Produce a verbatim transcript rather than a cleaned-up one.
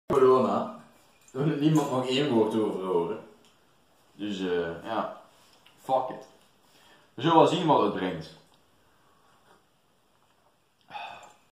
Corona. Niemand mag één woord over horen. Dus uh, ja, fuck it. We zullen wel zien wat het brengt.